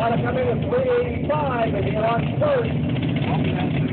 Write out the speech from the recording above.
want to come in with 385 and you're on first.